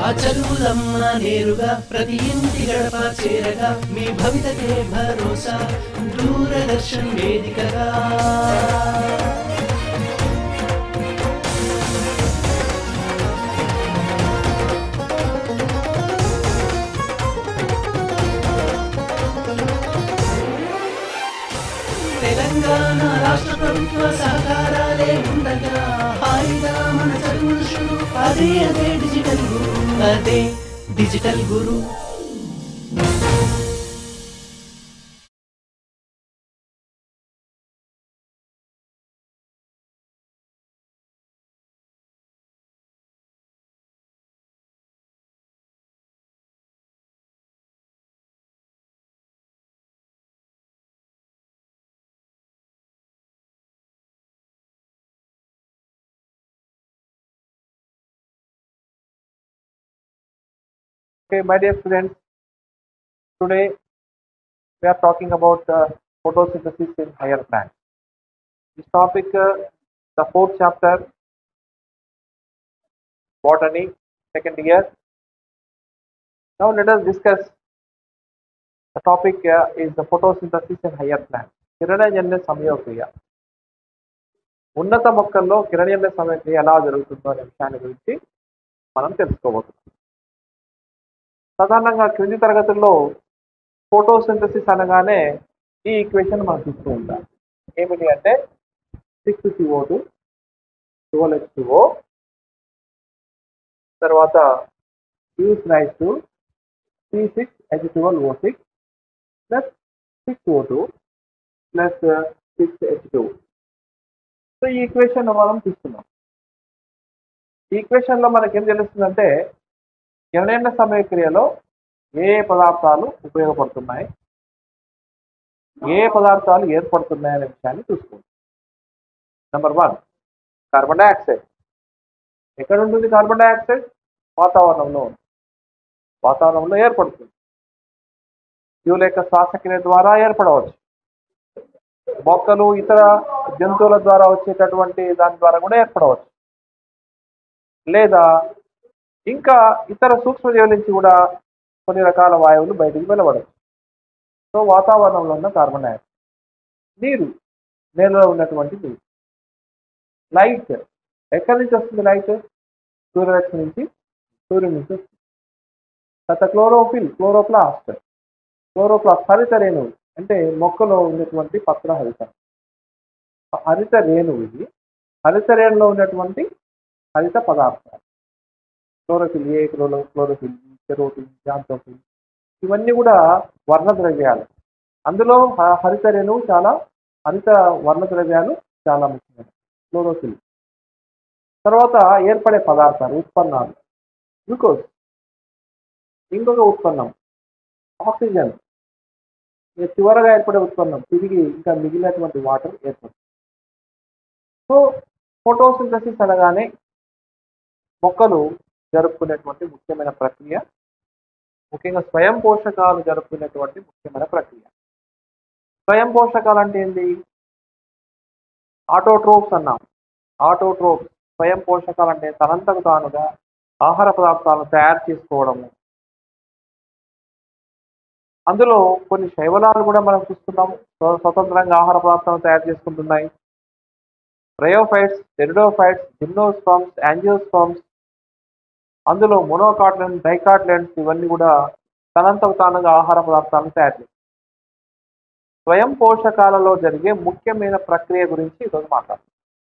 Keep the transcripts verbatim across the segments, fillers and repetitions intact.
ఆ చదువులమ్మ నేరుగా ప్రతి ఇంటి గడప చేరగా మీ భవితకే భరోసా దూరదర్శన్ వేదికగా తెలంగాణ రాష్ట్ర ప్రభుత్వ సహకారాలే ఉండగా హాయిగా మన చదువులు షురు అదే అదే డిజిటల్ గురు అదే digital Guru Okay, my dear students, today we are talking about uh, photosynthesis in higher plants. This topic, uh, the fourth chapter, botany, second year. Now let us discuss. The topic uh, is the photosynthesis in higher plants. కిరణజన్య సమయోక్రియ ఉన్నత మొక్కల్లో కిరణజన్య సమయోక్రియ ఎలా జరుగుతుందో అనే విషయాన్ని గురించి మనం తెలుసుకోబోతున్నాం. సాధారణంగా క్రింది తరగతుల్లో ఫోటోసింథసిస్ అనగానే ఈ ఈక్వేషన్ మనం చూస్తూ ఉంటాం. ఏమిటి అంటే six CO two twelve H two O తర్వాత uses rise to C six H twelve O six plus six O two plus six H two. So ఈ ఈక్వేషన్ మనం చూస్తున్నాం. ఈ ఈక్వేషన్లో మనకేం తెలుస్తుందంటే కిరణజన్య సమయక్రియలో ఏ పదార్థాలు ఉపయోగపడుతున్నాయి, ఏ పదార్థాలు ఏర్పడుతున్నాయి అనే విషయాన్ని చూసుకుంటాం. Number one, carbon dioxide. ఎక్కడ ఉంటుంది కార్బన్ డైఆక్సైడ్? వాతావరణంలో ఉంది. వాతావరణంలో ఏర్పడుతుంది. జీవుల యొక్క శ్వాసక్రియ ద్వారా ఏర్పడవచ్చు. మొక్కలు ఇతర జంతువుల ద్వారా వచ్చేటటువంటి దాని ద్వారా కూడా ఏర్పడవచ్చు. లేదా ఇంకా ఇతర సూక్ష్మజీవుల నుంచి కూడా కొన్ని రకాల వాయువులు బయటికి వెలువడవచ్చు. సో వాతావరణంలో ఉన్న కార్బన్ డైఆక్సైడ్. నీరు, నేలలో ఉన్నటువంటి నీరు. లైట్, ఎక్కడి నుంచి వస్తుంది లైట్? సూర్యరశ్మి నుంచి, సూర్యుడి నుంచి వస్తుంది. తర్వాత క్లోరోఫిల్, క్లోరోప్లాస్ట్. క్లోరోప్లాస్ట్ హరిత రేణువు, అంటే మొక్కలో ఉన్నటువంటి పత్ర హరిత హరిత రేణువు. ఇది హరిత రేణులో ఉన్నటువంటి హరిత పదార్థాలు. Chlorophyll A, chloro chlorophyll B, carotene, xanthophyll, ఇవన్నీ కూడా వర్ణద్రవ్యాలు. అందులో హరిత రేణువు చాలా హరిత వర్ణద్రవ్యాలు చాలా ముఖ్యమైనవి. క్లోరోఫిల్. తర్వాత ఏర్పడే పదార్థాలు, ఉత్పన్నాలు. గ్లూకోజ్, ఇంకొక ఉత్పన్నం ఆక్సిజన్. చివరగా ఏర్పడే ఉత్పన్నం తిరిగి ఇంకా మిగిలినటువంటి వాటర్ ఏర్పడుతుంది. సో ఫోటోసింథసిస్ అనగానే మొక్కలు జరుపుకునేటువంటి ముఖ్యమైన ప్రక్రియ, ముఖ్యంగా స్వయం పోషకాలు జరుపుకునేటువంటి ముఖ్యమైన ప్రక్రియ. స్వయం పోషకాలు అంటే ఏంటి? ఆటోట్రోప్స్ అన్నాం. ఆటోట్రోప్స్ స్వయం పోషకాలు అంటే తనంతకు తానుగా ఆహార పదార్థాలను తయారు చేసుకోవడము. అందులో కొన్ని శైవలాలు కూడా మనం చూస్తున్నాము, స్వతంత్రంగా ఆహార పదార్థాలను తయారు చేసుకుంటున్నాయి. బ్రయోఫైట్స్, టెరిడోఫైట్స్, జిమ్నోస్పర్మ్స్, యాంజియోస్పర్మ్స్, అందులో మోనోకాట్లెన్స్, డైకాట్లెన్స్, ఇవన్నీ కూడా తనంతకు తానుగా ఆహార పదార్థాలను తయారు చేస్తాయి. స్వయం పోషకాలలో జరిగే ముఖ్యమైన ప్రక్రియ గురించి ఈరోజు మాట్లాడుతున్నాం.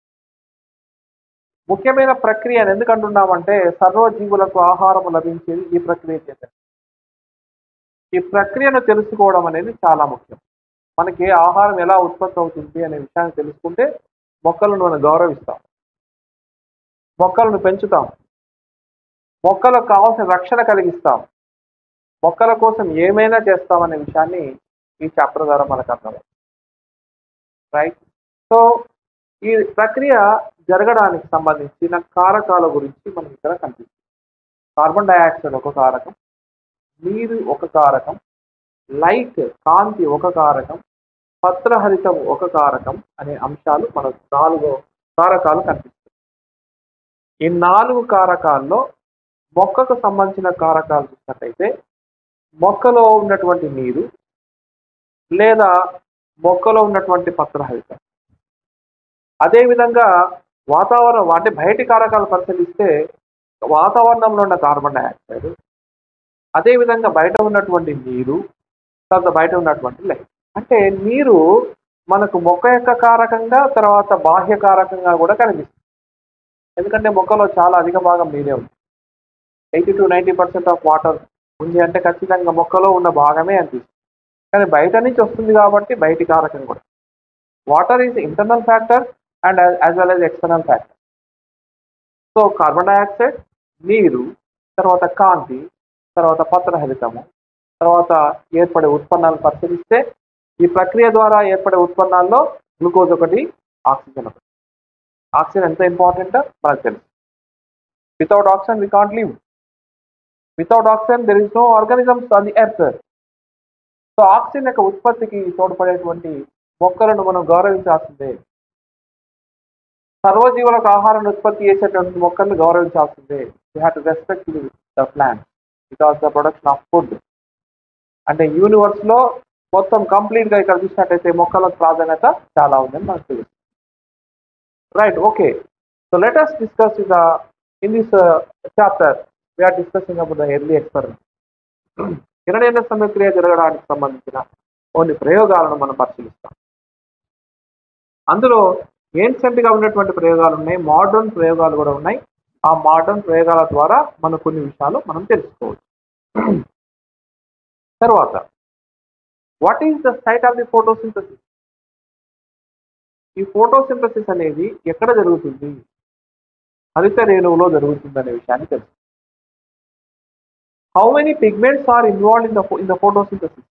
ముఖ్యమైన ప్రక్రియ అని ఎందుకు అంటున్నామంటే సర్వజీవులకు ఆహారం లభించేది ఈ ప్రక్రియ చేత. ఈ ప్రక్రియను తెలుసుకోవడం అనేది చాలా ముఖ్యం. మనకి ఆహారం ఎలా ఉత్పత్తి అవుతుంది అనే విషయాన్ని తెలుసుకుంటే మొక్కలను మనం గౌరవిస్తాం, మొక్కలను పెంచుతాం, మొక్కలకు కావాల్సిన రక్షణ కలిగిస్తాం, మొక్కల కోసం ఏమైనా చేస్తామనే విషయాన్ని ఈ చాప్టర్ ద్వారా మనకు అర్థమవుతుంది. రైట్. సో ఈ ప్రక్రియ జరగడానికి సంబంధించిన కారకాల గురించి మనం ఇక్కడ కనిపిస్తుంది. కార్బన్ డైఆక్సైడ్ ఒక కారకం, నీరు ఒక కారకం, లైట్ కాంతి ఒక కారకం, పత్రహరితం ఒక కారకం అనే అంశాలు మనకు నాలుగు కారకాలు కనిపిస్తాయి. ఈ నాలుగు కారకాల్లో మొక్కకు సంబంధించిన కారకాలు చూసినట్టయితే మొక్కలో ఉన్నటువంటి నీరు లేదా మొక్కలో ఉన్నటువంటి పత్రహరిత, అదేవిధంగా వాతావరణం అంటే బయటి కారకాలు పరిశీలిస్తే వాతావరణంలో ఉన్న కార్బన్ డైఆక్సైడ్, అదేవిధంగా బయట ఉన్నటువంటి నీరు, తర్వాత బయట ఉన్నటువంటి లైట్. అంటే నీరు మనకు మొక్క యొక్క కారకంగా తర్వాత బాహ్య కారకంగా కూడా కనిపిస్తుంది. ఎందుకంటే మొక్కలో చాలా అధిక భాగం నీరే ఉంది. Eighty to ninety percent of water ఉంది అంటే ఖచ్చితంగా మొక్కలో ఉన్న భాగమే అనిపిస్తుంది. కానీ బయట నుంచి వస్తుంది కాబట్టి బయటి కారకం కూడా. Water is internal factor and as well as external factor. So carbon dioxide, నీరు, తర్వాత కాంతి, తర్వాత పత్రహరితము, తర్వాత ఏర్పడే ఉత్పన్నాలను పరిశీలిస్తే ఈ ప్రక్రియ ద్వారా ఏర్పడే ఉత్పన్నాల్లో గ్లూకోజ్ ఒకటి, ఆక్సిజన్ ఒకటి. ఆక్సిజన్ ఎంత ఇంపార్టెంట్ మనకు తెలుసు. Without oxygen we can't live. Without oxygen there is no organisms on the earth. So oxygen యొక్క ఉత్పత్తికి తోడ్పడేటువంటి మొక్కలను మనం గౌరవించాల్సిందే. సర్వజీవులకు ఆహారాన్ని ఉత్పత్తి చేసేటువంటి మొక్కలను గౌరవించాల్సిందే. You have to respect the plant because the production of food. అంటే యూనివర్స్ లో మొత్తం కంప్లీట్ గా ఇక్కడ చూసినట్టయితే మొక్కలకు ప్రాధాన్యత చాలా ఉందని మనకు తెలుస్తుంది. Right, okay. So let us discuss the in this chapter we are discussing about the early experiment. కిరణేంద్ర సమక్రియ జరగడానికి సంబంధించిన కొన్ని ప్రయోగాలను మనం పరిశీలిస్తాం. అందులో ఏన్షియంట్ గా ఉన్నటువంటి ప్రయోగాలు ఉన్నాయి, మోడర్న్ ప్రయోగాలు కూడా ఉన్నాయి. ఆ మోడర్న్ ప్రయోగాల ద్వారా మనం కొన్ని విషయాలు మనం తెలుసుకోవచ్చు. తర్వాత what is the site of the photosynthesis? ఈ ఫోటోసింథసిస్ అనేది ఎక్కడ జరుగుతుంది? హరిత రేణువులో జరుగుతుంది అనే విషయాన్ని తెలుసు. How many pigments are involved in the in the photosynthesis?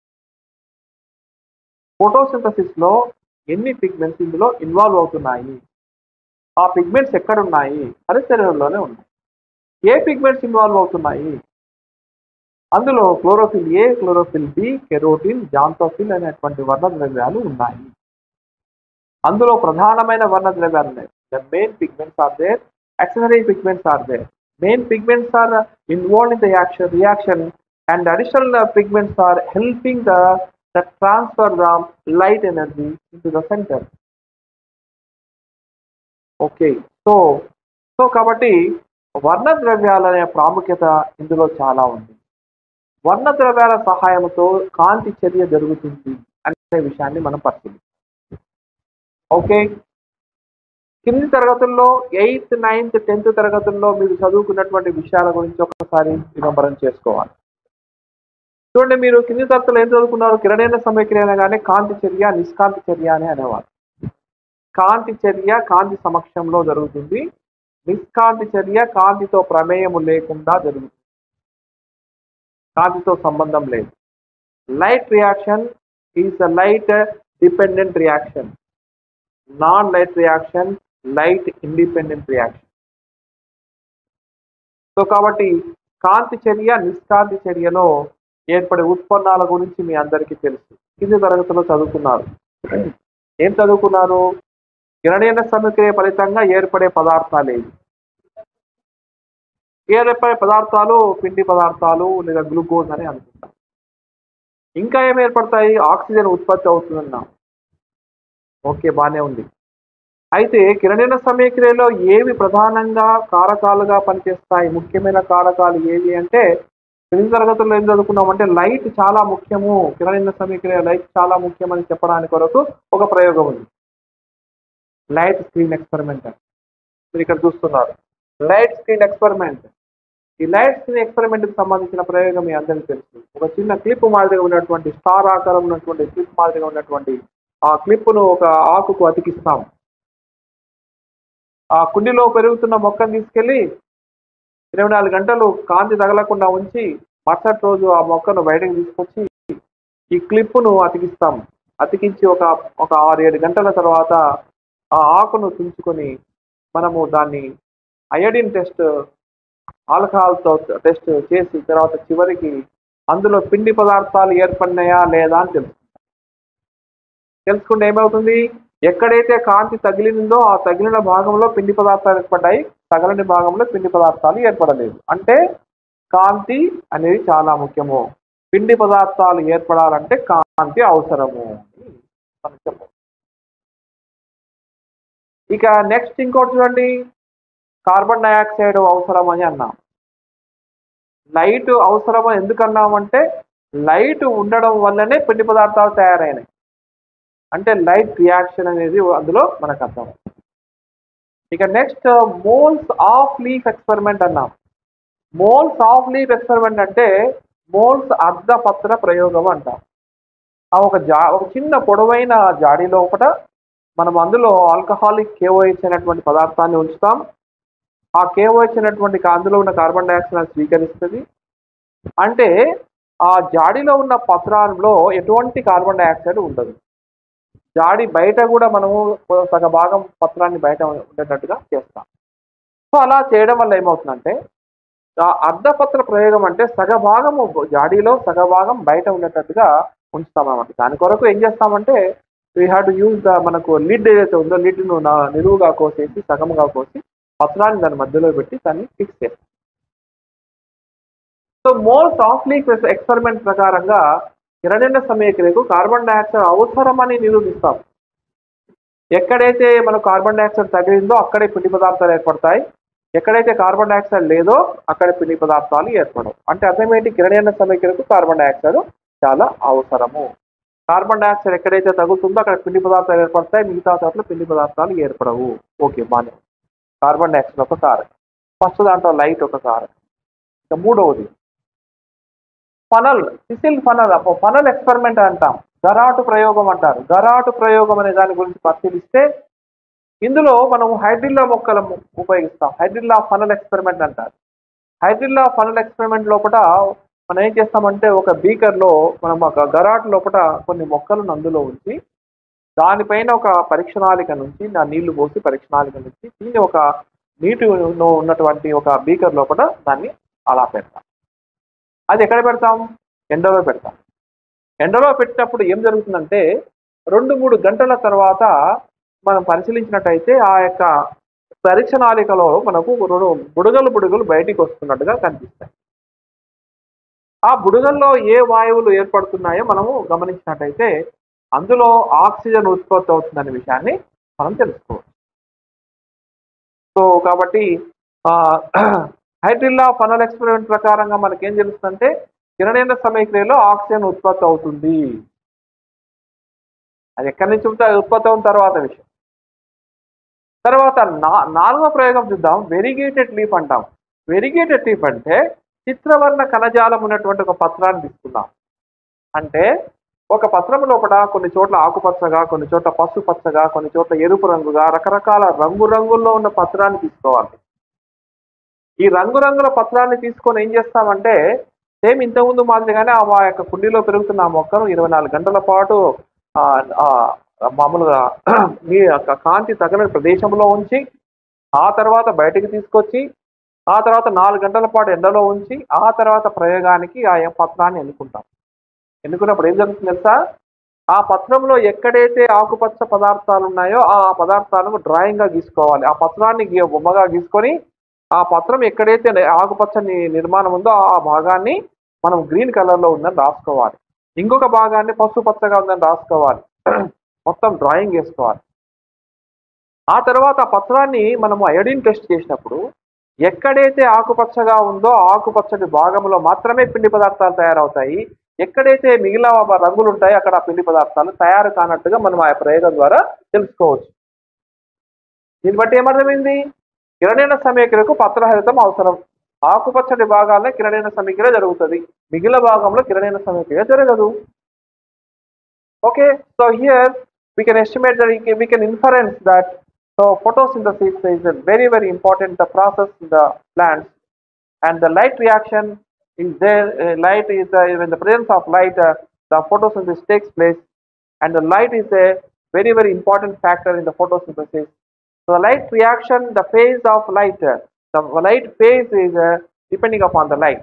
Photosynthesis లో ఎన్ని పిగ్మెంట్స్ ఇందులో ఇన్వాల్వ్ అవుతున్నాయి? ఆ పిగ్మెంట్స్ ఎక్కడ ఉన్నాయి? హరిత రేణువులోనే ఉన్నాయి. ఏ పిగ్మెంట్స్ ఇన్వాల్వ్ అవుతున్నాయి? అందులో chlorophyll A, chlorophyll B, carotene, xanthophyll అనేటువంటి వర్ణద్రవ్యాలు ఉన్నాయి. అందులో ప్రధానమైన వర్ణద్రవ్యాలు ఉన్నాయి. The main pigments are there, accessory pigments are there. Main pigments are involved in the action reaction and additional pigments are helping the the transfer the light energy into the center. Okay, so so కాబట్టి వర్ణద్రవ్యాల ప్రాముఖ్యత ఇందులో చాలా ఉంది. వర్ణద్రవ్యాల సహాయంతో కాంతి చర్య జరుగుతుంది అనే విషయాన్ని మనం పరిశీలిస్తాం. ఓకే, కింది తరగతుల్లో ఎయిత్ నైన్త్ టెన్త్ తరగతుల్లో మీరు చదువుకున్నటువంటి విషయాల గురించి ఒకసారి వినంబరం చేసుకోవాలి. చూడండి, మీరు కింది తరగతుల్లో ఏం చదువుకున్నారు? కిరణేంద్ర సమక్రియ అనగానే కాంతి చర్య, నిష్కాంతి చర్య అని అనేవారు. కాంతి చర్య కాంతి సమక్షంలో జరుగుతుంది. నిష్కాంతి చర్య కాంతితో ప్రమేయము లేకుండా జరుగుతుంది, కాంతితో సంబంధం లేదు. Light reaction is a light dependent reaction, non light reaction light independent reaction. So కాబట్టి కాంతి చర్య, నిష్కాంతి చర్యలో ఏర్పడే ఉత్పన్నాల గురించి మీ అందరికీ తెలుసు. కింది తరగతిలో చదువుకున్నారు. ఏం చదువుకున్నారు? కిరణేంద్ర సమక్రియ ఫలితంగా ఏర్పడే పదార్థాలు ఏవి? ఏర్పడే పదార్థాలు పిండి పదార్థాలు లేదా గ్లూకోజ్ అని అనుకుంటాం. ఇంకా ఏమి ఏర్పడతాయి? ఆక్సిజన్ ఉత్పత్తి అవుతుందన్నాం. ఓకే, బాగానే ఉంది. అయితే కిరణేంద్ర సమక్రియలో ఏవి ప్రధానంగా కారకాలుగా పనిచేస్తాయి? ముఖ్యమైన కారకాలు ఏవి అంటే కింది తరగతుల్లో ఏం చదువుకున్నామంటే లైట్ చాలా ముఖ్యము, కిరణేంద్ర సమక్రియ లైట్ చాలా ముఖ్యమని చెప్పడానికి కొరకు ఒక ప్రయోగం ఉంది. లైట్ స్క్రీన్ ఎక్స్పెరిమెంట్ అని మీరు ఇక్కడ చూస్తున్నారు. Light screen experiment. ఈ లైట్ స్క్రీన్ ఎక్స్పెరిమెంట్ కి సంబంధించిన ప్రయోగం మీ అందరికీ తెలుసు. ఒక చిన్న క్లిప్ మాదిరిగా ఉన్నటువంటి స్టార్ ఆకారం ఉన్నటువంటి క్లిప్ మాదిరిగా ఉన్నటువంటి ఆ క్లిప్ను ఒక ఆకుకు అతికిస్తాం. ఆ కుండీలో పెరుగుతున్న మొక్కను తీసుకెళ్లి ఇరవై నాలుగు గంటలు కాంతి తగలకుండా ఉంచి మరుసటి రోజు ఆ మొక్కను బయటకు తీసుకొచ్చి ఈ క్లిప్ను అతికిస్తాం. అతికించి ఒక ఒక ఆరు ఏడు గంటల తర్వాత ఆ ఆకును తుంచుకొని మనము దాన్ని అయోడిన్ టెస్ట్, ఆల్కహాల్తో టెస్ట్ చేసి తర్వాత చివరికి అందులో పిండి పదార్థాలు ఏర్పడినాయా లేదా అని తెలుసుకుంటాం. తెలుసుకుంటే ఏమవుతుంది? ఎక్కడైతే కాంతి తగిలిందో ఆ తగిలిన భాగంలో పిండి పదార్థాలు ఏర్పడ్డాయి, తగలని భాగంలో పిండి పదార్థాలు ఏర్పడలేదు. అంటే కాంతి అనేది చాలా ముఖ్యము. పిండి పదార్థాలు ఏర్పడాలంటే కాంతి అవసరము అని మనం చెప్పవచ్చు. ఇక నెక్స్ట్ ఇంకోటి చూడండి, కార్బన్ డైఆక్సైడ్ అవసరం అని అన్నాం. లైట్ అవసరం ఎందుకు అన్నామంటే లైట్ ఉండడం వల్లనే పిండి పదార్థాలు తయారైనాయి. అంటే లైట్ రియాక్షన్ అనేది అందులో మనకు అర్థం. ఇక next moles of leaf experiment అన్నాం. మోల్స్ ఆఫ్ లీఫ్ ఎక్స్పెరిమెంట్ అంటే మోల్స్ అర్ధపత్ర ప్రయోగం అంటాం. ఆ ఒక జా ఒక చిన్న పొడవైన జాడీ లోపల మనం అందులో ఆల్కహాలిక్ కేఓహెచ్ అనేటువంటి పదార్థాన్ని ఉంచుతాం. ఆ కేఓహెచ్ అనేటువంటి అందులో ఉన్న కార్బన్ డైఆక్సైడ్ స్వీకరిస్తుంది. అంటే ఆ జాడీలో ఉన్న పత్రంలో ఎటువంటి కార్బన్ డైఆక్సైడ్ ఉండదు. జాడి బయట కూడా మనము సగ భాగం పత్రాన్ని బయట ఉండేటట్టుగా చేస్తాం. సో అలా చేయడం వల్ల ఏమవుతుందంటే అర్ధపత్ర ప్రయోగం అంటే సగ భాగము జాడీలో సగ భాగం బయట ఉండేటట్టుగా ఉంచుతాం అన్నమాట. దాని కొరకు ఏం చేస్తామంటే we have to use the మనకు లిడ్ ఏదైతే ఉందో లిడ్ను నిలువుగా కోసేసి సగముగా కోసి పత్రాన్ని దాని మధ్యలో పెట్టి దాన్ని ఫిక్స్ చేస్తాం. So moles of leaf experiment ప్రకారంగా కిరణజన్య సమీకరణకు కార్బన్ డైఆక్సైడ్ అవసరమని నిరూపిస్తాం. ఎక్కడైతే మనకు కార్బన్ డైఆక్సైడ్ తగిలిందో అక్కడే పిండి పదార్థాలు ఏర్పడతాయి. ఎక్కడైతే కార్బన్ డైఆక్సైడ్ లేదో అక్కడ పిండి పదార్థాలు ఏర్పడవు. అంటే అర్థం ఏంటి, కిరణజన్య సమీకరణకు కార్బన్ డైఆక్సైడ్ చాలా అవసరము. కార్బన్ డైఆక్సైడ్ ఎక్కడైతే తగులుతుందో అక్కడ పిండి పదార్థాలు ఏర్పడతాయి, మిగతా చోట్ల పిండి పదార్థాలు ఏర్పడవు. ఓకే, బాగా కార్బన్ డైఆక్సైడ్ ఒక కారకం. ఫస్ట్ దాంట్లో లైట్ ఒక కారకం. ఇక మూడవది ఫనల్, సిసిల్ ఫనల్. ఫనల్ ఎక్స్పెరిమెంట్ అంటాం, గరాటు ప్రయోగం అంటారు. గరాటు ప్రయోగం అనే దాని గురించి పరిశీలిస్తే ఇందులో మనం హైడ్రిల్లా మొక్కలను ఉపయోగిస్తాం. హైడ్రిల్లా ఫనల్ ఎక్స్పెరిమెంట్ అంటారు. హైడ్రిల్లా ఫనల్ ఎక్స్పెరిమెంట్ లోపల మనం ఏం చేస్తామంటే ఒక బీకర్లో మనం ఒక గరాటు లోపల కొన్ని మొక్కలను అందులో ఉంచి దానిపైన ఒక పరీక్షణాళిక నుంచి నా నీళ్లు పోసి పరీక్షణాళిక నుంచి దీన్ని ఒక నీటిలో ఉన్నటువంటి ఒక బీకర్ లోపల దాన్ని అలా పెడతాం. అది ఎక్కడ పెడతాం, ఎండలో పెడతాం. ఎండలో పెట్టినప్పుడు ఏం జరుగుతుందంటే రెండు మూడు గంటల తర్వాత మనం పరిశీలించినట్టయితే ఆ యొక్క పరీక్షణాళికలో మనకు రెండు బుడగలు బుడగలు బయటికి వస్తున్నట్టుగా కనిపిస్తాయి. ఆ బుడగల్లో ఏ వాయువులు ఏర్పడుతున్నాయో మనము గమనించినట్టయితే అందులో ఆక్సిజన్ ఉత్పత్తి అవుతుందనే విషయాన్ని మనం తెలుసుకోవచ్చు. సో కాబట్టి హైడ్రిల్లా ఫనల్ ఎక్స్పెరిమెంట్ ప్రకారంగా మనకేం తెలుస్తుందంటే కిరణజన్య సమీకరణలో ఆక్సిజన్ ఉత్పత్తి అవుతుంది. అది ఎక్కడి నుంచి ఉత్పత్తి అవుతున్న తర్వాత విషయం. తర్వాత నా నాలుగో ప్రయోగం చూద్దాం, వెరిగేటెడ్ లీఫ్ అంటాం. వెరిగేటెడ్ లీఫ్ అంటే చిత్రవర్ణ కణజాలం ఉన్నటువంటి ఒక పత్రాన్ని తీసుకున్నాం. అంటే ఒక పత్రం లోపల కొన్ని చోట్ల ఆకుపచ్చగా, కొన్ని చోట్ల పసుపచ్చగా, కొన్ని చోట్ల ఎరుపు రంగుగా రకరకాల రంగు రంగుల్లో ఉన్న పత్రాన్ని తీసుకోవాలి. ఈ రంగురంగుల పత్రాన్ని తీసుకొని ఏం చేస్తామంటే సేమ్ ఇంతకుముందు మాదిరిగానే ఆ యొక్క కుండీలో పెరుగుతున్న ఆ మొక్కను ఇరవై నాలుగు గంటల పాటు మామూలుగా మీ యొక్క కాంతి తగిన ప్రదేశంలో ఉంచి ఆ తర్వాత బయటికి తీసుకొచ్చి ఆ తర్వాత నాలుగు గంటల పాటు ఎండలో ఉంచి ఆ తర్వాత ప్రయోగానికి ఆ పత్రాన్ని ఎన్నుకుంటాం. ఎన్నుకున్నప్పుడు ఏం జరుగుతుంది తెలుసా, ఆ పత్రంలో ఎక్కడైతే ఆకుపచ్చ పదార్థాలు ఉన్నాయో ఆ పదార్థాలను డ్రాయింగ్గా గీసుకోవాలి. ఆ పత్రాన్ని బొమ్మగా గీసుకొని ఆ పత్రం ఎక్కడైతే ఆకుపచ్చని నిర్మాణం ఉందో ఆ భాగాన్ని మనం గ్రీన్ కలర్లో ఉందని రాసుకోవాలి. ఇంకొక భాగాన్ని పసుపు పచ్చగా ఉందని రాసుకోవాలి. మొత్తం డ్రాయింగ్ వేసుకోవాలి. ఆ తర్వాత ఆ పత్రాన్ని మనము అయోడిన్ టెస్ట్ చేసినప్పుడు ఎక్కడైతే ఆకుపచ్చగా ఉందో ఆకుపచ్చటి భాగంలో మాత్రమే పిండి పదార్థాలు తయారవుతాయి. ఎక్కడైతే మిగిలిన రంగులు ఉంటాయో అక్కడ పిండి పదార్థాలు తయారు కానట్టుగా మనం ఆ ప్రయోగం ద్వారా తెలుసుకోవచ్చు. దీన్ని బట్టి ఏమర్థమైంది, కిరణజన్య సమీకరణకు పత్రహరితం అవసరం. ఆకుపచ్చటి భాగాల్లో కిరణజన్య సమీకరణ జరుగుతుంది, మిగిలిన భాగంలో కిరణజన్య సమీకరణ జరగదు. Okay, so here we can estimate that we can inference that so photosynthesis is a very very important the process in the plants, and the light reaction is there. Uh, light is uh, in the presence of light uh, the photosynthesis takes place, and the light is a very very important factor in the photosynthesis. So the light reaction, the phase of light, uh, the light phase is uh, depending upon the light.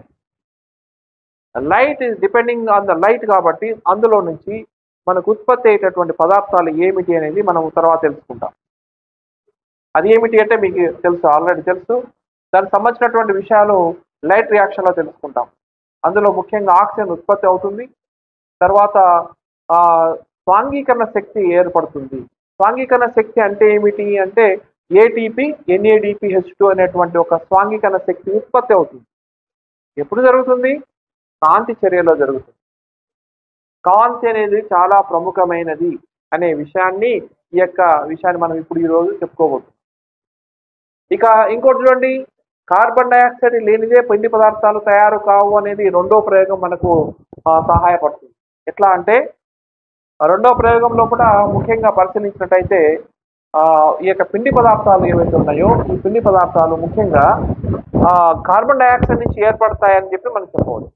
The light is depending on the light కాబట్టి అందులో నుంచి మనకు ఉత్పత్తి అయ్యేటటువంటి పదార్థాలు ఏమిటి అనేది మనం తర్వాత తెలుసుకుంటాం. అది ఏమిటి అంటే మీకు తెలుసు, ఆల్రెడీ తెలుసు. దానికి సంబంధించినటువంటి విషయాలు లైట్ రియాక్షన్లో తెలుసుకుంటాం. అందులో ముఖ్యంగా ఆక్సిజన్ ఉత్పత్తి అవుతుంది. తర్వాత ఆ స్వాంగీకరణ శక్తి ఏర్పడుతుంది. స్వాంగీకరణ శక్తి అంటే ఏమిటి అంటే ఏటీపీ ఎన్ఏడిపిహెచ్ టూ అనేటువంటి ఒక స్వాంగీకరణ శక్తి ఉత్పత్తి అవుతుంది. ఎప్పుడు జరుగుతుంది? కాంతి చర్యలో జరుగుతుంది. కాంతి అనేది చాలా ప్రముఖమైనది అనే విషయాన్ని ఈ యొక్క విషయాన్ని మనం ఇప్పుడు ఈ రోజు చెప్పుకోబోతున్నాం. ఇక ఇంకోటి చూడండి, కార్బన్ డైఆక్సైడ్ లేనిదే పిండి పదార్థాలు తయారు కావు అనేది రెండో ప్రయోగం మనకు సహాయపడుతుంది. ఎట్లా అంటే రెండో ప్రయోగం లోపల ముఖ్యంగా పరిశీలించినట్టయితే ఈ యొక్క పిండి పదార్థాలు ఏవైతే ఉన్నాయో ఈ పిండి పదార్థాలు ముఖ్యంగా కార్బన్ డైఆక్సైడ్ నుంచి ఏర్పడతాయని చెప్పి మనం చెప్పవచ్చు.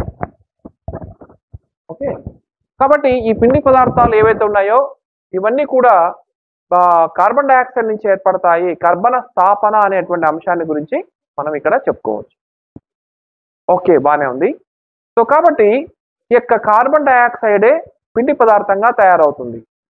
ఓకే, కాబట్టి ఈ పిండి పదార్థాలు ఏవైతే ఉన్నాయో ఇవన్నీ కూడా కార్బన్ డైఆక్సైడ్ నుంచి ఏర్పడతాయి. కర్బన స్థాపన అనేటువంటి అంశాన్ని గురించి మనం ఇక్కడ చెప్పుకోవచ్చు. ఓకే, బాగానే ఉంది. సో కాబట్టి ఈ యొక్క కార్బన్ డైఆక్సైడే పిండి పదార్థంగా తయారవుతుంది.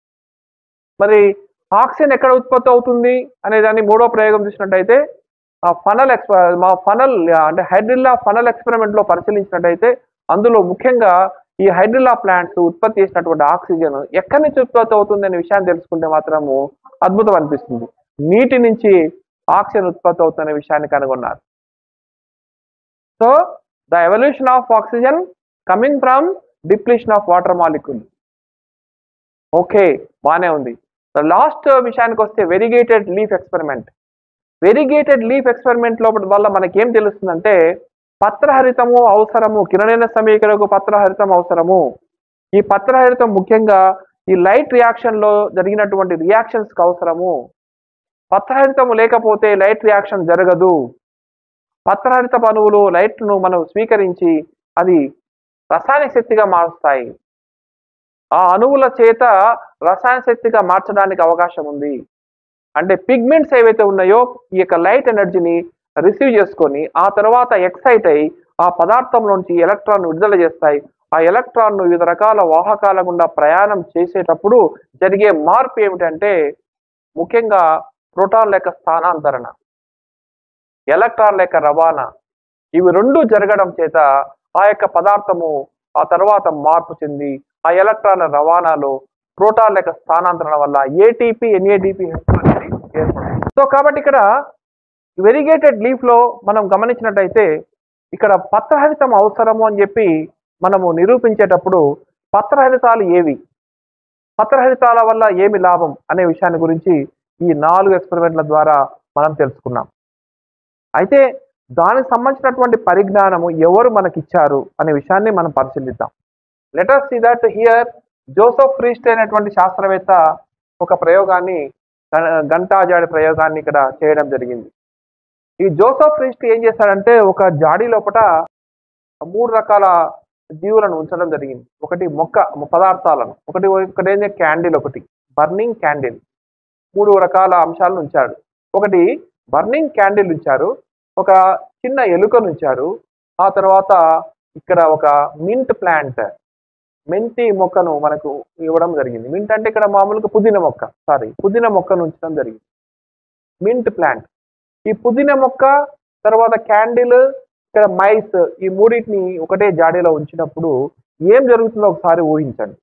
మరి ఆక్సిజన్ ఎక్కడ ఉత్పత్తి అవుతుంది అనే దాన్ని మూడో ప్రయోగం చూసినట్టయితే ఫనల్ ఎక్స్ప మా ఫనల్ అంటే హైడ్రిల్లా ఫనల్ ఎక్స్పెరిమెంట్ లో పరిశీలించినట్టయితే అందులో ముఖ్యంగా ఈ హైడ్రిల్లా ప్లాంట్స్ ఉత్పత్తి చేసినటువంటి ఆక్సిజన్ ఎక్కడి నుంచి ఉత్పత్తి అవుతుంది అనే విషయాన్ని తెలుసుకుంటే మాత్రము అద్భుతం అనిపిస్తుంది. నీటి నుంచి ఆక్సిజన్ ఉత్పత్తి అవుతున్న విషయాన్ని కనుగొన్నారు. So the evolution of oxygen coming from depletion of water molecule. Okay, బాగానే ఉంది. లాస్ట్ విషయానికి వస్తే variegated leaf experiment. Variegated leaf experiment లోపల వల్ల మనకేం తెలుస్తుందంటే పత్రహరితము అవసరము, కిరణేన సమీకరణకు పత్రహరితం అవసరము. ఈ పత్రహరితం ముఖ్యంగా ఈ లైట్ రియాక్షన్ లో జరిగినటువంటి రియాక్షన్స్ కి అవసరము. పత్రహరితము లేకపోతే లైట్ రియాక్షన్ జరగదు. పత్రహరిత అణువులు లైట్ ను మనం స్వీకరించి అది రసాయన శక్తిగా మారుస్తాయి. ఆ అణువుల చేత రసాయన శక్తిగా మార్చడానికి అవకాశం ఉంది. అంటే పిగ్మెంట్స్ ఏవైతే ఉన్నాయో ఈ యొక్క లైట్ ఎనర్జీని రిసీవ్ చేసుకొని ఆ తర్వాత ఎక్సైట్ అయి ఆ పదార్థం నుంచి ఎలక్ట్రాన్ విడుదల చేస్తాయి. ఆ ఎలక్ట్రాన్ ను వివిధ రకాల వాహకాల గుండా ప్రయాణం చేసేటప్పుడు జరిగే మార్పు ఏమిటంటే ముఖ్యంగా ప్రోటాన్ యొక్క స్థానాంతరణ, ఎలక్ట్రాన్ యొక్క రవాణా, ఇవి రెండు జరగడం చేత ఆ యొక్క పదార్థము ఆ తర్వాత మార్పు చెంది ఆ ఎలక్ట్రాన్ రవాణాలో ప్రోటాన్ యొక్క స్థానాంతరణ వల్ల ఏటీపీ ఎన్ఏడిపిహెచ్ అనేది ఏర్పడుతుంది. సో కాబట్టి ఇక్కడ వెరిగేటెడ్ లీఫ్ లో మనం గమనించినట్టయితే ఇక్కడ పత్రహరితం అవసరము అని చెప్పి మనము నిరూపించేటప్పుడు పత్రహరితాలు ఏవి, పత్రహరితాల వల్ల ఏమి లాభం అనే విషయాన్ని గురించి ఈ నాలుగు ఎక్స్పెరిమెంట్ల ద్వారా మనం తెలుసుకున్నాం. అయితే దానికి సంబంధించినటువంటి పరిజ్ఞానము ఎవరు మనకిచ్చారు అనే విషయాన్ని మనం పరిశీలిద్దాం. Let us see that here Joseph Priest అనేటువంటి శాస్త్రవేత్త ఒక ప్రయోగాన్ని గంటా జాడి ప్రయోగాన్ని ఇక్కడ చేయడం జరిగింది. ఈ జోసెఫ్ ప్రీస్ట్ ఏం చేశాడంటే ఒక జాడి లోపల మూడు రకాల జీవులను ఉంచడం జరిగింది. ఒకటి మొక్క పదార్థాలను, ఒకటి ఒకటి క్యాండిల్, ఒకటి బర్నింగ్ క్యాండిల్, మూడు రకాల అంశాలను ఉంచాడు. ఒకటి బర్నింగ్ క్యాండిల్ ఉంచారు, ఒక చిన్న ఎలుకను ఉంచారు, ఆ తర్వాత ఇక్కడ ఒక మింట్ ప్లాంట్ మెంతి మొక్కను మనకు ఇవ్వడం జరిగింది. మింట్ అంటే ఇక్కడ మామూలుగా పుదీనా మొక్క, సారీ పుదీనా మొక్కను ఉంచడం జరిగింది. మింట్ ప్లాంట్, ఈ పుదీనా మొక్క తర్వాత క్యాండిల్ ఇక్కడ మైస్, ఈ మూడింటిని ఒకటే జాడీలో ఉంచినప్పుడు ఏం జరుగుతుందో ఒకసారి ఊహించండి.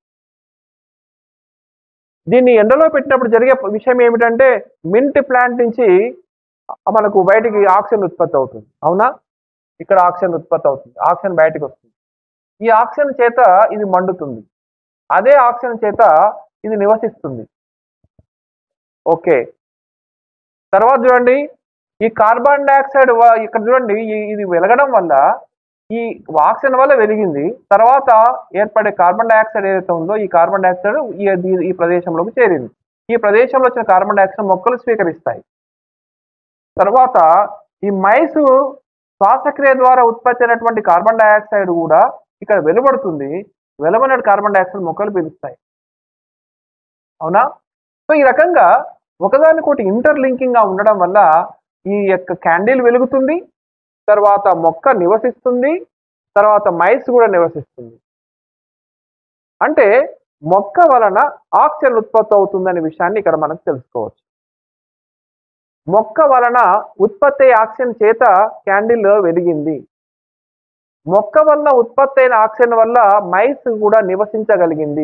దీన్ని ఎండలో పెట్టినప్పుడు జరిగే విషయం ఏమిటంటే మింట్ ప్లాంట్ నుంచి మనకు బయటికి ఆక్సిజన్ ఉత్పత్తి అవుతుంది. అవునా, ఇక్కడ ఆక్సిజన్ ఉత్పత్తి అవుతుంది, ఆక్సిజన్ బయటకు వస్తుంది. ఈ ఆక్సిజన్ చేత ఇది మండుతుంది, అదే ఆక్సిజన్ చేత ఇది నివసిస్తుంది. ఓకే, తర్వాత చూడండి ఈ కార్బన్ డైఆక్సైడ్ ఇక్కడ చూడండి ఇది వెలగడం వల్ల ఈ ఆక్సిజన్ వల్ల వెలిగింది, తర్వాత ఏర్పడే కార్బన్ డైఆక్సైడ్ ఏదైతే ఉందో ఈ కార్బన్ డైఆక్సైడ్ ఈ ఈ ప్రదేశంలోకి చేరింది. ఈ ప్రదేశంలో వచ్చిన కార్బన్ డైఆక్సైడ్ మొక్కలు స్వీకరిస్తాయి. తర్వాత ఈ మైసు శ్వాసక్రియ ద్వారా ఉత్పత్తి అయినటువంటి కార్బన్ డైఆక్సైడ్ కూడా ఇక్కడ వెలువడుతుంది. వెలువడిన కార్బన్ డైఆక్సైడ్ మొక్కలు పీలుస్తాయి. అవునా, సో ఈ రకంగా ఒకదానికోటి ఇంటర్లింకింగ్ గా ఉండడం వల్ల ఈ యొక్క క్యాండిల్ వెలుగుతుంది, తర్వాత మొక్క నివసిస్తుంది, తర్వాత మైస్ కూడా నివసిస్తుంది. అంటే మొక్క వలన ఆక్సిజన్ ఉత్పత్తి అవుతుందనే విషయాన్ని ఇక్కడ మనం తెలుసుకోవచ్చు. మొక్క వలన ఉత్పత్తి అయ్యే ఆక్సిజన్ చేత క్యాండిల్ వెలిగింది. మొక్క వల్ల ఉత్పత్తి అయిన ఆక్సిజన్ వల్ల మైస్ కూడా నివసించగలిగింది.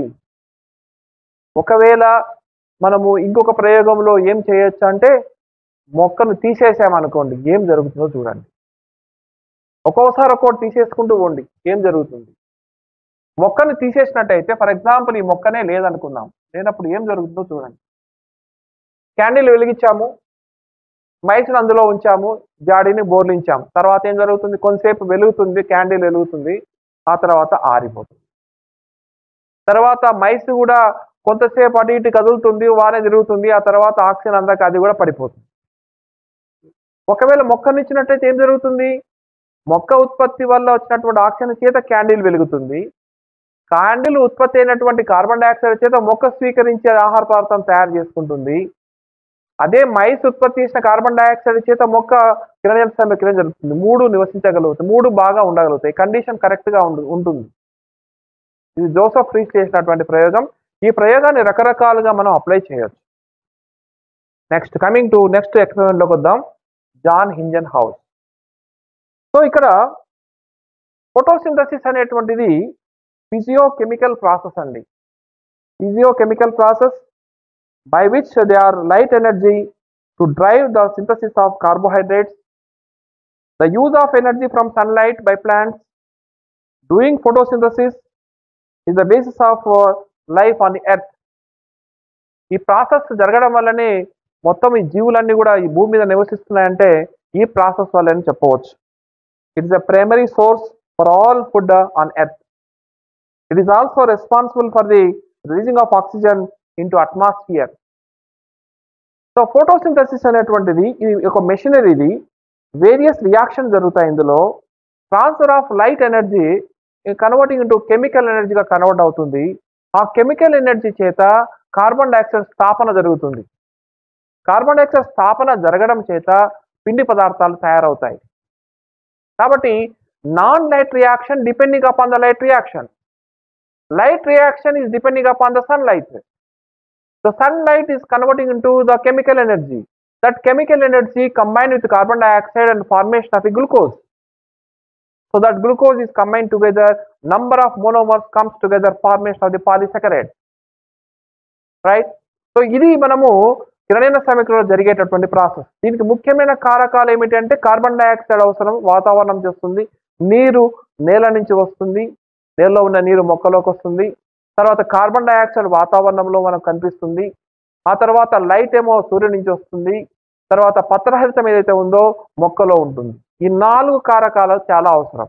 ఒకవేళ మనము ఇంకొక ప్రయోగంలో ఏం చేయొచ్చు అంటే మొక్కను తీసేసామనుకోండి, ఏం జరుగుతుందో చూడండి. ఒక్కోసారి ఒక్కోటి తీసేసుకుంటూ పోండి, ఏం జరుగుతుంది. మొక్కను తీసేసినట్టయితే, ఫర్ ఎగ్జాంపుల్ ఈ మొక్కనే లేదనుకుందాం, లేనప్పుడు ఏం జరుగుతుందో చూడండి. క్యాండిల్ వెలిగించాము, మైస్ను అందులో ఉంచాము, జాడీని బోర్లించాము. తర్వాత ఏం జరుగుతుంది? కొంతసేపు వెలుగుతుంది, క్యాండిల్ వెలుగుతుంది, ఆ తర్వాత ఆరిపోతుంది. తర్వాత మైస్ కూడా కొంతసేపు అటు ఇటు కదులుతుంది, వానే తిరుగుతుంది, ఆ తర్వాత ఆక్సిజన్ అందాక అది కూడా పడిపోతుంది. ఒకవేళ మొక్కనిచ్చినట్టయితే ఏం జరుగుతుంది? మొక్క ఉత్పత్తి వల్ల వచ్చినటువంటి ఆక్సిజన్ చేత క్యాండిల్ వెలుగుతుంది. క్యాండిల్ ఉత్పత్తి అయినటువంటి కార్బన్ డైఆక్సైడ్ చేత మొక్క స్వీకరించే ఆహార పదార్థం తయారు చేసుకుంటుంది. అదే మైస్ ఉత్పత్తి చేసిన కార్బన్ డైఆక్సైడ్ చేత మొక్క కిరణజన సమీకరణ జరుగుతుంది. మూడు నివసించగలుగుతాయి, మూడు బాగా ఉండగలుగుతాయి, కండిషన్ కరెక్ట్గా ఉంటుంది. ఇది జోసెఫ్ రీస్ చేసినటువంటి ప్రయోగం. ఈ ప్రయోగాన్ని రకరకాలుగా మనం అప్లై చేయొచ్చు. నెక్స్ట్ కమింగ్ టు నెక్స్ట్ ఎక్స్పెరిమెంట్లోకి వద్దాం. Jan Ingenhousz. సో ఇక్కడ ఫోటోసింథసిస్ అనేటువంటిది ఫిజియోకెమికల్ ప్రాసెస్ అండి. Physiochemical process by which they are light energy to drive the synthesis of carbohydrates. The use of energy from sunlight by plants doing photosynthesis is the basis of uh, life on the earth. ఈ process జరగడం వల్లనే మొత్తం ఈ జీవులన్నీ కూడా ఈ భూమి మీద నివసిస్తున్నాయంటే ఈ ప్రాసెస్ వల్లనే చెప్పవచ్చు. It is a primary source for all food on earth. It is also responsible for the releasing of oxygen into atmosphere. So photosynthesis అనేటువంటిది ఇది ఒక మెషినరీది. వేరియస్ రియాక్షన్ జరుగుతాయి ఇందులో. Transfer of light energy converting into chemical ఎనర్జీగా convert అవుతుంది. ఆ chemical energy చేత కార్బన్ డైఆక్సైడ్ స్థాపన జరుగుతుంది. కార్బన్ డైఆక్సైడ్ స్థాపన జరగడం చేత పిండి పదార్థాలు తయారవుతాయి. కాబట్టి non light reaction depending upon the light reaction. Light reaction is depending upon the sunlight. The sunlight is converting into the chemical energy. That chemical energy combined with carbon dioxide and formation of a glucose. So that glucose is combined together, number of monomers comes together, formation of the polysaccharide. Right? So ఇది మనము కిరణజన సమీకరణలో జరిగేటటువంటి process. దీనికి ముఖ్యమైన కారకాలు ఏమిటంటే carbon dioxide అవసరం, వాతావరణం చేస్తుంది, నీరు నేల నుంచి వస్తుంది, నేలలో ఉన్న నీరు మొక్కలోకి వస్తుంది, తర్వాత కార్బన్ డైఆక్సైడ్ వాతావరణంలో మనకు కనిపిస్తుంది, ఆ తర్వాత లైట్ ఏమో సూర్యుడి నుంచి వస్తుంది, తర్వాత పత్రహరితం ఏదైతే ఉందో మొక్కలో ఉంటుంది. ఈ నాలుగు కారకాలు చాలా అవసరం.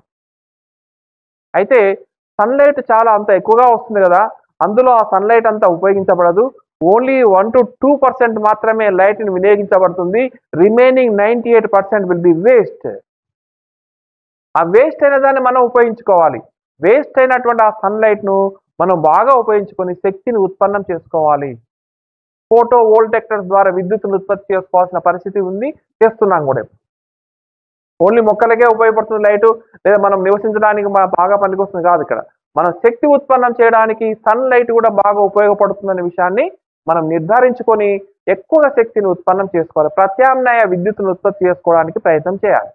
అయితే సన్లైట్ చాలా అంత ఎక్కువగా వస్తుంది కదా, అందులో ఆ సన్లైట్ అంతా ఉపయోగించబడదు. Only one to two percent మాత్రమే లైట్ని వినియోగించబడుతుంది. Remaining ninety eight percent will be waste. ఆ వేస్ట్ అయిన దాన్ని మనం ఉపయోగించుకోవాలి. వేస్ట్ అయినటువంటి ఆ సన్లైట్ను మనం బాగా ఉపయోగించుకొని శక్తిని ఉత్పన్నం చేసుకోవాలి. ఫోటో వోల్టెక్టర్స్ ద్వారా విద్యుత్తును ఉత్పత్తి చేసుకోవాల్సిన పరిస్థితి ఉంది, చేస్తున్నాం కూడా. ఓన్లీ మొక్కలకే ఉపయోగపడుతుంది లైటు, లేదా మనం నివసించడానికి బాగా పనికొస్తుంది కాదు. ఇక్కడ మనం శక్తి ఉత్పన్నం చేయడానికి సన్ లైట్ కూడా బాగా ఉపయోగపడుతుందనే విషయాన్ని మనం నిర్ధారించుకొని ఎక్కువగా శక్తిని ఉత్పన్నం చేసుకోవాలి. ప్రత్యామ్నాయ విద్యుత్తును ఉత్పత్తి చేసుకోవడానికి ప్రయత్నం చేయాలి.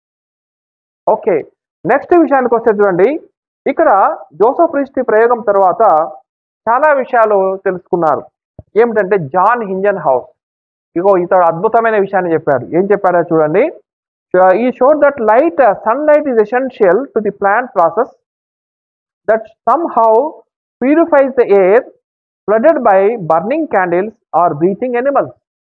ఓకే, నెక్స్ట్ విషయానికి వస్తే చూడండి, ఇక్కడ జోసెఫ్ రీస్ ప్రయోగం తర్వాత చాలా విషయాలు తెలుసుకున్నారు. ఏమిటంటే జాన్ హింజన్ హౌస్ ఇగో ఇతడు అద్భుతమైన విషయాన్ని చెప్పాడు. ఏం చెప్పాడో చూడండి. ఈ showed that light sun light is essential to the plant process that somehow purifies the air flooded by burning candles or breathing animals.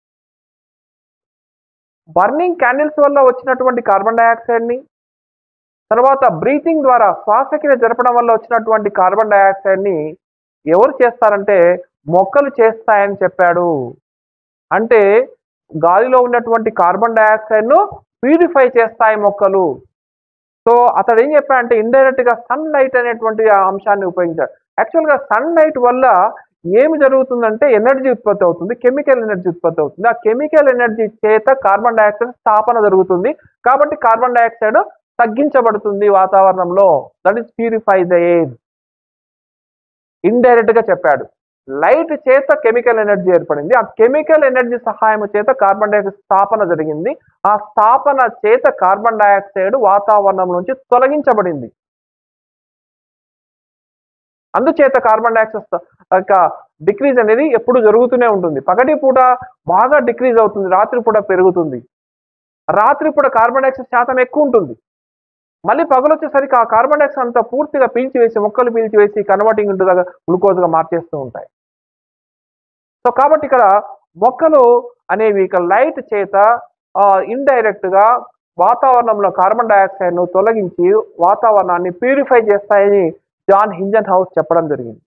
Burning candles వల్ల వచ్చినటువంటి కార్బన్ డైఆక్సైడ్ని, తర్వాత బ్రీతింగ్ ద్వారా శ్వాసక్రియ జరపడం వల్ల వచ్చినటువంటి కార్బన్ డైఆక్సైడ్ని ఎవరు చేస్తారంటే మొక్కలు చేస్తాయని చెప్పాడు. అంటే గాలిలో ఉన్నటువంటి కార్బన్ డైఆక్సైడ్ను ప్యూరిఫై చేస్తాయి మొక్కలు. సో అతడు ఏం చెప్పాడంటే ఇండైరెక్ట్గా సన్ లైట్ అనేటువంటి అంశాన్ని ఉపయోగించాడు. యాక్చువల్గా సన్ లైట్ వల్ల ఏమి జరుగుతుందంటే ఎనర్జీ ఉత్పత్తి అవుతుంది, కెమికల్ ఎనర్జీ ఉత్పత్తి అవుతుంది. ఆ కెమికల్ ఎనర్జీ చేత కార్బన్ డైఆక్సైడ్ స్థాపన జరుగుతుంది. కాబట్టి కార్బన్ డైఆక్సైడ్ తగ్గించబడుతుంది వాతావరణంలో. That is purify the air. Indirect గా చెప్పాడు. లైట్ చేత కెమికల్ ఎనర్జీ ఏర్పడింది. ఆ కెమికల్ ఎనర్జీ సహాయం చేత కార్బన్ డైఆక్సైడ్ స్థాపన జరిగింది. ఆ స్థాపన చేత కార్బన్ డైఆక్సైడ్ వాతావరణం నుంచి తొలగించబడింది. అందుచేత కార్బన్ డైఆక్సైడ్ యొక్క డిక్రీజ్ అనేది ఎప్పుడు జరుగుతూనే ఉంటుంది. పగటి పూట బాగా డిక్రీజ్ అవుతుంది, రాత్రి పూట పెరుగుతుంది. రాత్రి పూట కార్బన్ డైఆక్సైడ్ శాతం ఎక్కువ ఉంటుంది. మళ్ళీ పగలు వచ్చేసరికి ఆ కార్బన్ డైఆక్సైడ్ అంతా పూర్తిగా పీల్చివేసి, మొక్కలు పీల్చివేసి కన్వర్టింగ్ ఇంటూ గ్లూకోజ్గా మార్చేస్తూ ఉంటాయి. సో కాబట్టి ఇక్కడ మొక్కలు అనేవి ఇక లైట్ చేత ఇండైరెక్ట్ గా వాతావరణంలో కార్బన్ డైఆక్సైడ్ ను తొలగించి వాతావరణాన్ని ప్యూరిఫై చేస్తాయని జాన్ హింజన్ హౌస్ చెప్పడం జరిగింది.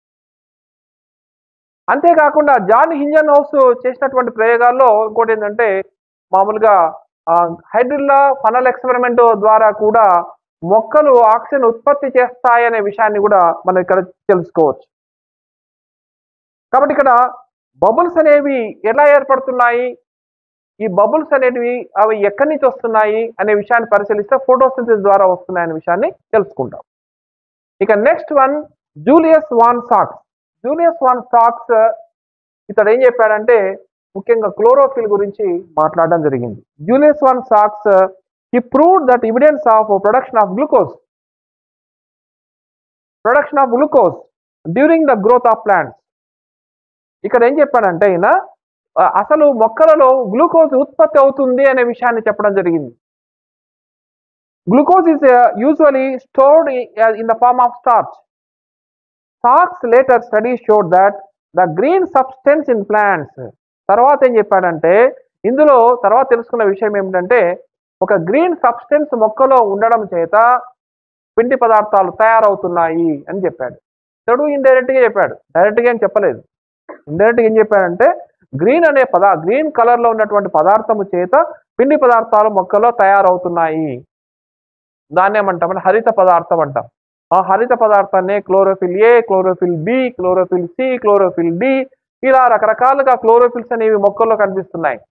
అంతేకాకుండా జాన్ హింజన్ హౌస్ చేసినటువంటి ప్రయోగాల్లో ఇంకోటి ఏంటంటే, మామూలుగా హైడ్రిల్లా ఫనల్ ఎక్స్పెరిమెంట్ ద్వారా కూడా మొక్కలు ఆక్సిజన్ ఉత్పత్తి చేస్తాయనే విషయాన్ని కూడా మనం ఇక్కడ తెలుసుకోవచ్చు. కాబట్టి ఇక్కడ బబుల్స్ అనేవి ఎలా ఏర్పడుతున్నాయి, ఈ బబుల్స్ అనేవి అవి ఎక్కడి నుంచి వస్తున్నాయి అనే విషయాన్ని పరిశీలిస్తే ఫోటోసింథసిస్ ద్వారా వస్తున్నాయనే విషయాన్ని తెలుసుకుంటాం. ఇక నెక్స్ట్ వన్ జూలియస్ వాన్ సాక్స్. జూలియస్ వాన్ సాక్స్ ఇతడు ఏం చెప్పాడంటే ముఖ్యంగా క్లోరోఫిల్ గురించి మాట్లాడడం జరిగింది. జూలియస్ వాన్ సాక్స్ he proved that evidence of production of glucose production of glucose during the growth of plants. ఇక్కడ ఏం చెప్పాడంటే ఈయన అసలు మొక్కలలో గ్లూకోజ్ ఉత్పత్తి అవుతుంది అనే విషయాన్ని చెప్పడం జరిగింది. Glucose is usually stored in the form of starch. Sachs later studies showed that the green substance in plants. తర్వాత ఏం చెప్పాడంటే ఇందులో తర్వాత తెలుసుకున్న విషయం ఏమిటంటే ఒక గ్రీన్ సబ్స్టెన్స్ మొక్కలో ఉండడం చేత పిండి పదార్థాలు తయారవుతున్నాయి అని చెప్పాడు. చెడు ఇండైరెక్ట్ గా చెప్పాడు, డైరెక్ట్ గా ఏం చెప్పలేదు. ఇండైరెక్ట్ గా ఏం చెప్పాడంటే గ్రీన్ అనే పదా గ్రీన్ కలర్ లో ఉన్నటువంటి పదార్థము చేత పిండి పదార్థాలు మొక్కలో తయారవుతున్నాయి. దాన్ని ఏమంటామంటే హరిత పదార్థం అంటాం. ఆ హరిత పదార్థాన్ని chlorophyll A, chlorophyll B, chlorophyll C, chlorophyll D, ఇలా రకరకాలుగా క్లోరోఫిల్స్ అనేవి మొక్కల్లో కనిపిస్తున్నాయి.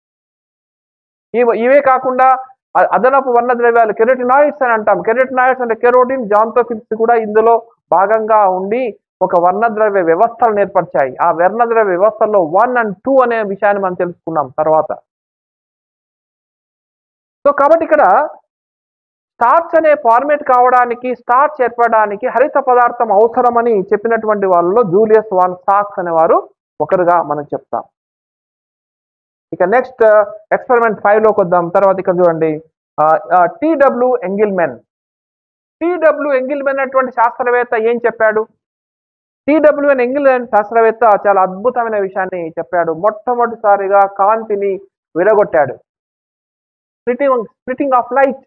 ఇవే కాకుండా అదనపు వర్ణ ద్రవ్యాలు కెరోటినాయిడ్స్ అని అంటాం. కెరోటినాయిడ్స్ అంటే కెరోటిన్, జాంతోఫిల్స్ కూడా ఇందులో భాగంగా ఉండి ఒక వర్ణద్రవ్య వ్యవస్థలను ఏర్పరిచాయి. ఆ వర్ణద్రవ్య వ్యవస్థల్లో వన్ అండ్ టూ అనే విషయాన్ని మనం తెలుసుకున్నాం తర్వాత. సో కాబట్టి ఇక్కడ స్టార్చ్ అనే ఫార్మేట్ కావడానికి, స్టార్చ్ ఏర్పడడానికి హరిత పదార్థం అవసరమని చెప్పినటువంటి వాళ్ళలో జూలియస్ వాన్ సాక్స్ అనేవారు ఒకరుగా మనం చెప్తాం. ఇక నెక్స్ట్ ఎక్స్పెరిమెంట్ ఫైవ్ లోకి వద్దాం. తర్వాత ఇక్కడ చూడండి టిడబ్ల్యూ ఎంగిల్మెన్. టిడబ్ల్యూ ఎంగిల్మెన్ అనేటువంటి శాస్త్రవేత్త ఏం చెప్పాడు? టిడబ్ల్యూ ఎంగిల్మెన్ శాస్త్రవేత్త చాలా అద్భుతమైన విషయాన్ని చెప్పాడు. మొట్టమొదటిసారిగా కాంతిని విడగొట్టాడు. Splitting splitting of light.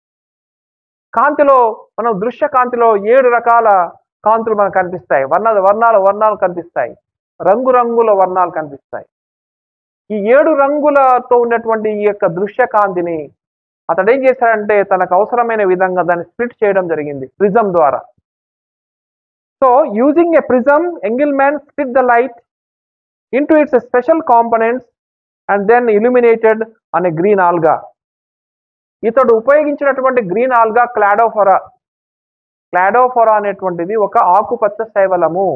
కాంతిలో మనం దృశ్య కాంతిలో ఏడు రకాల కాంతులు మనకు కనిపిస్తాయి. వర్ణ వర్ణాలు వర్ణాలు కనిపిస్తాయి, రంగురంగుల వర్ణాలు కనిపిస్తాయి. ఈ ఏడు రంగులతో ఉన్నటువంటి ఈ యొక్క దృశ్య కాంతిని అతడు ఏం చేశాడంటే తనకు అవసరమైన విధంగా దాన్ని స్ప్లిట్ చేయడం జరిగింది ప్రిజం ద్వారా. So using a prism, Engelmann split the light into its special components and then illuminated అనే గ్రీన్ ఆల్గా. ఇతడు ఉపయోగించినటువంటి గ్రీన్ ఆల్గా క్లాడోఫోరా. క్లాడోఫోరా అనేటువంటిది ఒక ఆకుపచ్చ శైవలము.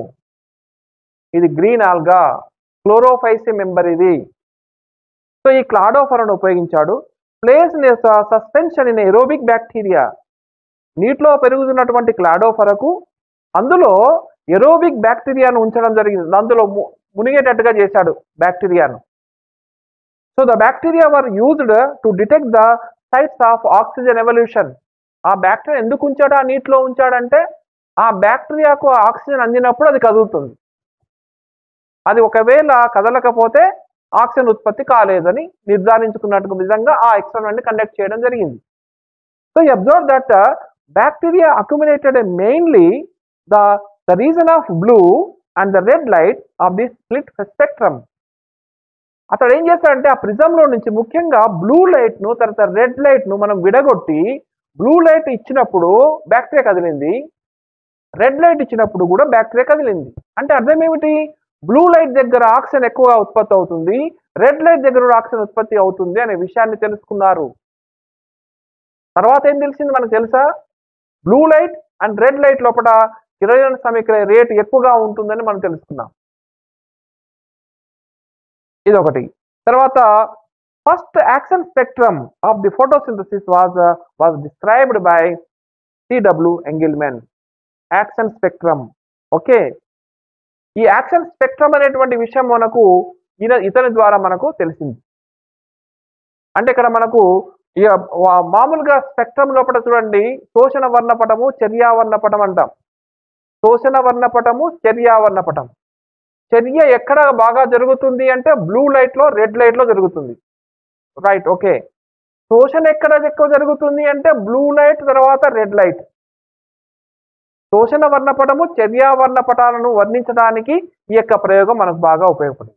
ఇది గ్రీన్ ఆల్గా, క్లోరోఫైసి మెంబర్ ఇది. సో ఈ క్లాడోఫోరాను ఉపయోగించాడు. Place suspension in aerobic bacteria. నీటిలో పెరుగుతున్నటువంటి క్లాడోఫోరాకు అందులో ఏరోబిక్ బ్యాక్టీరియాను ఉంచడం జరిగింది. అందులో మునిగేటట్టుగా చేశాడు బ్యాక్టీరియాను. So the bacteria were used to detect the sites of oxygen evolution. ఆ బ్యాక్టీరియా ఎందుకు ఉంచాడు, ఆ నీటిలో ఉంచాడంటే ఆ బ్యాక్టీరియాకు ఆక్సిజన్ అందినప్పుడు అది కదులుతుంది. అది ఒకవేళ కదలకపోతే ఆక్సిజన్ ఉత్పత్తి కాలేదని నిర్ధారించుకున్నట్టు విధంగా ఆ ఎక్స్పెరిమెంట్ కండక్ట్ చేయడం జరిగింది. So you observe that bacteria accumulated mainly the the reason of blue and the red light of the split spectrum. అతడు ఏం చేస్తాడంటే ఆ ప్రిజంలో నుంచి ముఖ్యంగా బ్లూ లైట్ ను తర్వాత రెడ్ లైట్ ను మనం విడగొట్టి బ్లూ లైట్ ఇచ్చినప్పుడు బ్యాక్టీరియా కదిలింది, రెడ్ లైట్ ఇచ్చినప్పుడు కూడా బ్యాక్టీరియా కదిలింది. అంటే అర్థం ఏమిటి? బ్లూ లైట్ దగ్గర ఆక్సిజన్ ఎక్కువగా ఉత్పత్తి అవుతుంది, రెడ్ లైట్ దగ్గర ఆక్సిజన్ ఉత్పత్తి అవుతుంది అనే విషయాన్ని తెలుసుకున్నారు. తర్వాత ఏం తెలిసింది మనకు తెలుసా? Blue light and red light లోపల కిరణజన సమీకరణ రేటు ఎక్కువగా ఉంటుందని మనం తెలుసుకున్నాం. ఇది ఒకటి. తర్వాత first action spectrum of the photosynthesis was was described by CW Engelmann. Action spectrum. Okay, ఈ యాక్షన్ స్పెక్ట్రమ్ అనేటువంటి విషయం మనకు ఇతని ద్వారా మనకు తెలిసింది. అంటే ఇక్కడ మనకు మామూలుగా స్పెక్ట్రమ్ లోపల చూడండి, శోషణ వర్ణపటము, చర్యావర్ణపటం అంటాం. శోషణ వర్ణపటము, చర్యావర్ణపటం. చర్య ఎక్కడ బాగా జరుగుతుంది అంటే బ్లూ లైట్ లో, రెడ్ లైట్ లో జరుగుతుంది. Right, okay. శోషణ ఎక్కడ ఎక్కువ జరుగుతుంది అంటే బ్లూ లైట్ తర్వాత రెడ్ లైట్. శోషణ వర్ణపటము, చర్యావర్ణపటాలను వర్ణించడానికి ఈ యొక్క ప్రయోగం మనకు బాగా ఉపయోగపడుతుంది.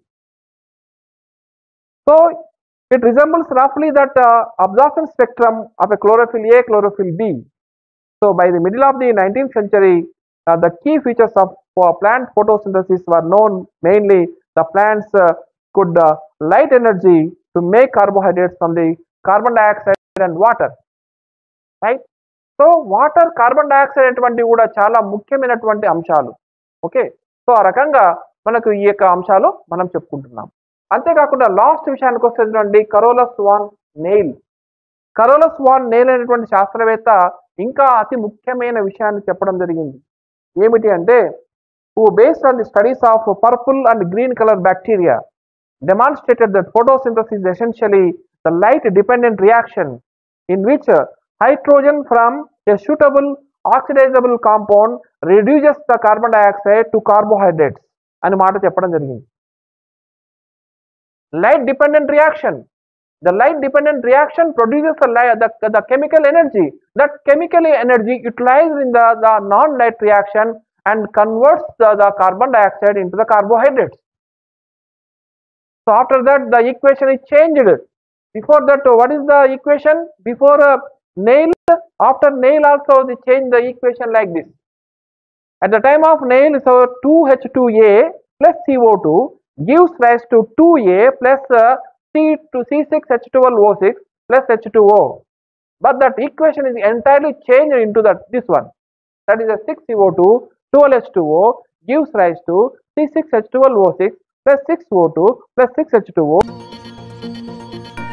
So it resembles roughly that uh, absorption spectrum of a chlorophyll A, chlorophyll B. So by the middle of the nineteenth century, uh, the key features of uh, plant photosynthesis were known. Mainly, the plants uh, could uh, light energy to make carbohydrates from the carbon dioxide and water. Right? So water, carbon dioxide అటువంటి కూడా చాలా ముఖ్యమైనటువంటి అంశాలు. Okay, so ఆ రకంగా మనకు ఈ యొక్క అంశాలు మనం చెప్పుకుంటున్నాం. అంతేకాకుండా లాస్ట్ విషయానికి వస్తే చూడండి, Carolus van Niel. Carolus van Niel అనేటువంటి శాస్త్రవేత్త ఇంకా అతి ముఖ్యమైన విషయాన్ని చెప్పడం జరిగింది. ఏమిటి అంటే, who based on the studies of purple and green color bacteria demonstrated that photosynthesis is essentially the light dependent reaction in which hydrogen from a suitable oxidizable compound reduces the carbon dioxide to carbohydrates అని మాట చెప్పడం జరిగింది. Light dependent reaction. The light dependent reaction produces the, light, the, the chemical energy. That chemical energy utilized in the, the non-light reaction and converts the, the carbon dioxide into the carbohydrates. So after that the equation is changed. Before that, what is the equation? Before uh, nail, after nail also they change the equation like this. At the time of nail, so two H two A plus C O two gives rise to two A plus uh, C to C six H twelve O six plus H two O. But that equation is entirely changed into that this one. That is a six C O two, twelve H two O gives rise to C six H twelve O six plus six O two plus six H two O.